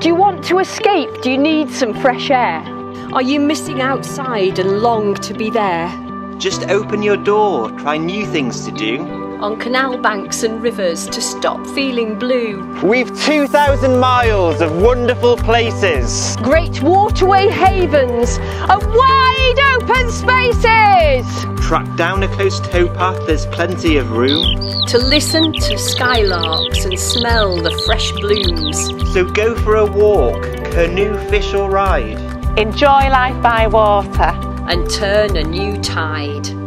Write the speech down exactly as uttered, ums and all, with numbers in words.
Do you want to escape? Do you need some fresh air? Are you missing outside and long to be there? Just open your door, try new things to do. On canal banks and rivers to stop feeling blue. We've two thousand miles of wonderful places. Great waterway havens and wide open spaces. Track down a close towpath, there's plenty of room. To listen to skylarks and smell the fresh blooms. So go for a walk, canoe, fish or ride. Enjoy life by water. And turn a new tide.